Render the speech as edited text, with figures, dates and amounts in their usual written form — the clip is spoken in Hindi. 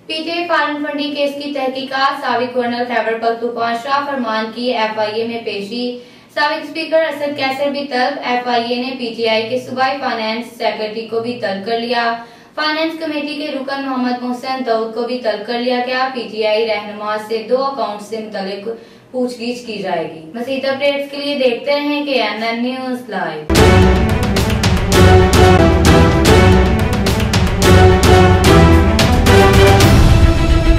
पीटीआई फार्म फंडिंग केस की तहकीकात, साबिक गवर्नर खैबर पख्तूनख्वा शाह फरमान की एफआईए में पेशी, साबिक स्पीकर असद कैसर भी तलब। एफआईए ने पीटीआई के सूबाई फाइनेंस सेक्रेटरी को भी तलब कर लिया। फाइनेंस कमेटी के रुकन मोहम्मद मोहसिन दाऊद को भी तलब कर लिया गया। पीटीआई रहनुमा से 2 अकाउंट से मुतालिक पूछगिछ की जाएगी। मज़ीद अपडेट्स के लिए देखते रहें KNN न्यूज़ लाइव।